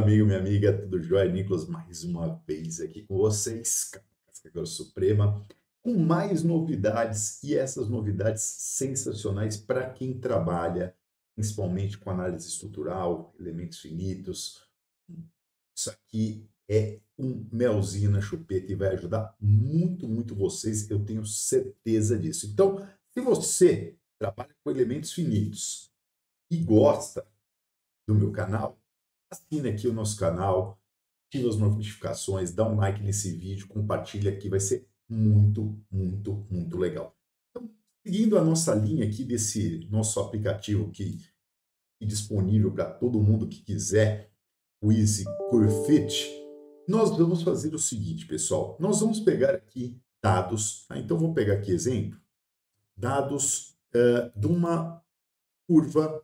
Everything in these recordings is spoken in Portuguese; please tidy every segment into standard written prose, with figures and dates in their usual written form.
amigo, minha amiga, tudo jóia? Nicolas, mais uma vez aqui com vocês, Cascavel Suprema, com mais novidades e essas novidades sensacionais para quem trabalha, principalmente com análise estrutural, elementos finitos. Isso aqui é um melzinho na chupeta e vai ajudar muito, muito vocês, eu tenho certeza disso. Então, se você trabalha com elementos finitos e gosta do meu canal, assina aqui o nosso canal, ativa as notificações, dá um like nesse vídeo, compartilha aqui, vai ser muito, muito, muito legal. Então, seguindo a nossa linha aqui desse nosso aplicativo que é disponível para todo mundo que quiser, o Easy Curve Fit, nós vamos fazer o seguinte, pessoal, nós vamos pegar aqui dados, tá? Então vou pegar aqui exemplo, dados de uma curva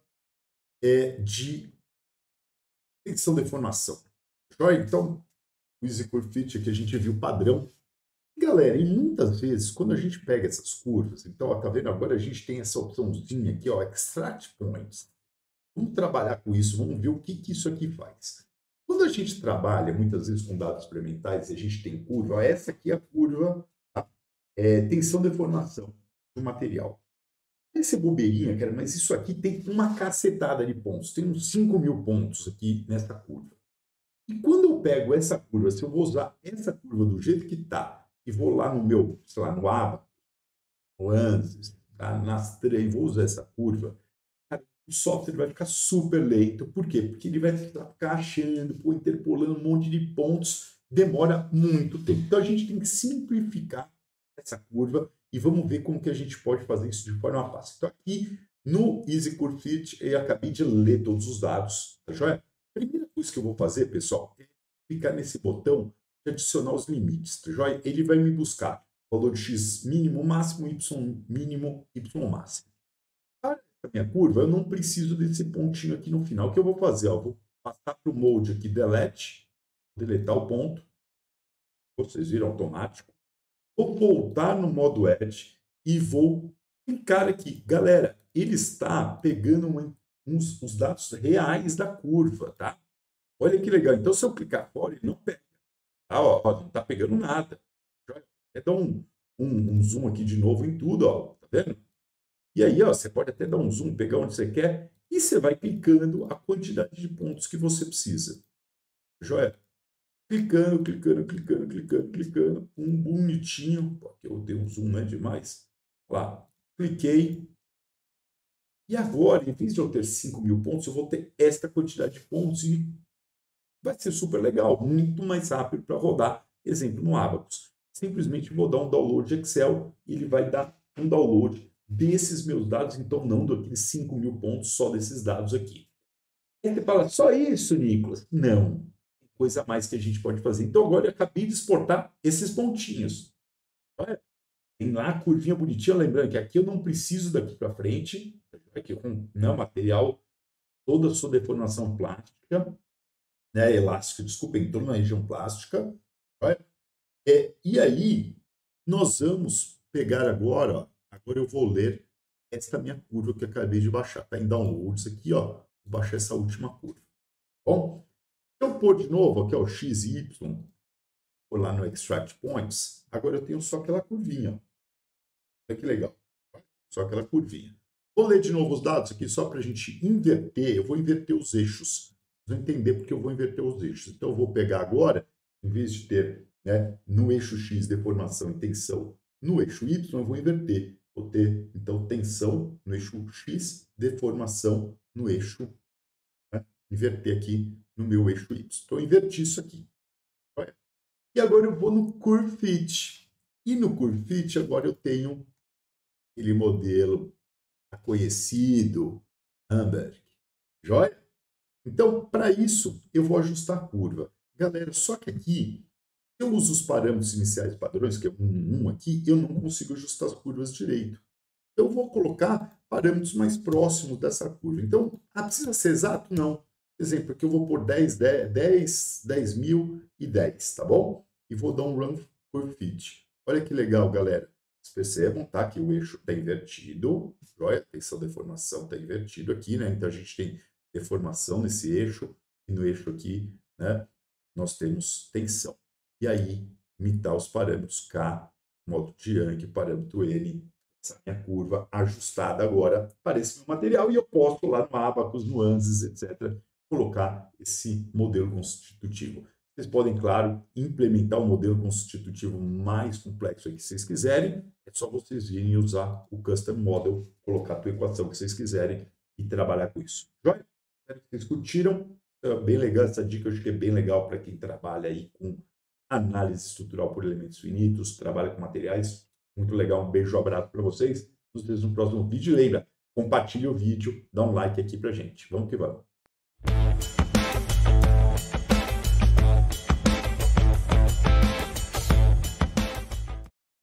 de tensão de deformação. Joia? Então, o Easy Curve Fit aqui a gente viu o padrão. Galera, e muitas vezes, quando a gente pega essas curvas, então, ó, tá vendo? Agora a gente tem essa opçãozinha aqui, ó, Extract Points. Vamos trabalhar com isso, vamos ver o que, que isso aqui faz. Quando a gente trabalha, muitas vezes, com dados experimentais, e a gente tem curva, ó, essa aqui é a curva, tá? Tensão de deformação do material. Esse bobeirinha, cara, mas isso aqui tem uma cacetada de pontos, tem uns 5.000 pontos aqui nessa curva. E quando eu pego essa curva, se eu vou usar essa curva do jeito que está, e vou lá no meu, sei lá, no ABA, no ANSYS, tá? Nas três, vou usar essa curva, cara, o software vai ficar super lento. Por quê? Porque ele vai ficar achando, pô, interpolando um monte de pontos, demora muito tempo. Então a gente tem que simplificar essa curva e vamos ver como que a gente pode fazer isso de forma fácil. Então aqui no Easy Curve Fit eu acabei de ler todos os dados, tá joia? Primeira coisa que eu vou fazer, pessoal, é clicar nesse botão de adicionar os limites, tá joia? Ele vai me buscar valor de x mínimo, máximo, y mínimo, y máximo. Para a minha curva, eu não preciso desse pontinho aqui no final. O que eu vou fazer? Ó, vou passar para o mode aqui, delete, deletar o ponto, vocês viram automático. Vou voltar no modo Edge e vou clicar aqui. Galera, ele está pegando uns dados reais da curva, tá? Olha que legal. Então, se eu clicar fora, ele não pega. Tá? Ó, não está pegando nada. É dar um zoom aqui de novo em tudo, ó. Tá vendo? E aí, ó, você pode até dar um zoom, pegar onde você quer, e você vai clicando a quantidade de pontos que você precisa. Joia? Clicando, clicando, clicando, clicando, clicando. Um bonitinho, porque eu dei um zoom, não é demais. Lá, cliquei. E agora, em vez de eu ter 5.000 pontos, eu vou ter esta quantidade de pontos e vai ser super legal, muito mais rápido para rodar. Exemplo, no Abacus. Simplesmente vou dar um download de Excel e ele vai dar um download desses meus dados, então não daqueles 5.000 pontos, só desses dados aqui. Aí você fala, só isso, Nicolas? Não. Tem coisa a mais que a gente pode fazer. Então agora eu acabei de exportar esses pontinhos. Olha, tem lá a curvinha bonitinha, lembrando que aqui eu não preciso daqui para frente, aqui com não, material, toda a sua deformação plástica, né, elástico, desculpa, entrou na região plástica. Olha. E aí, nós vamos pegar agora, ó, agora eu vou ler esta minha curva que eu acabei de baixar. Está em downloads aqui, ó, vou baixar essa última curva. Bom, se eu pôr de novo aqui, ó, o x e y, por lá no Extract Points, agora eu tenho só aquela curvinha. Ó. Olha que legal. Só aquela curvinha. Vou ler de novo os dados aqui, só para a gente inverter. Eu vou inverter os eixos. Vocês vão entender porque eu vou inverter os eixos. Então, eu vou pegar agora, em vez de ter, né, no eixo X deformação e tensão, no eixo Y, eu vou inverter. Vou ter, então, tensão no eixo X, deformação no eixo, né, inverter aqui no meu eixo Y. Então, eu inverti isso aqui. Olha. E agora eu vou no Curve Fit. E no Curve Fit, agora eu tenho aquele modelo conhecido, Amberg. Joia? Então, para isso, eu vou ajustar a curva. Galera, só que aqui, eu uso os parâmetros iniciais padrões, que é um aqui, eu não consigo ajustar as curvas direito. Então, eu vou colocar parâmetros mais próximos dessa curva. Então, precisa ser exato? Não. Exemplo, aqui eu vou pôr 10, 10, 10, 10.000 e 10, tá bom? E vou dar um Run Curve Fit. Olha que legal, galera. Vocês percebam, tá? Que o eixo está invertido. Joia? Tensão, deformação está invertido aqui, né? Então, a gente tem deformação nesse eixo e no eixo aqui né, nós temos tensão. E aí, imitar os parâmetros K, modo de Young, parâmetro N, essa minha curva ajustada agora para esse meu material, e eu posso lá no Abacus, nuances, etc., colocar esse modelo constitutivo. Vocês podem, claro, implementar o modelo constitutivo mais complexo aí que vocês quiserem, é só vocês virem usar o Custom Model, colocar a tua equação que vocês quiserem e trabalhar com isso. Joia? Espero que vocês curtiram. É bem legal essa dica, eu acho que é bem legal para quem trabalha aí com análise estrutural por elementos finitos, trabalha com materiais. Muito legal, um beijo, um abraço para vocês. Nos vemos no próximo vídeo. E lembra, compartilhe o vídeo, dá um like aqui para gente. Vamos que vamos.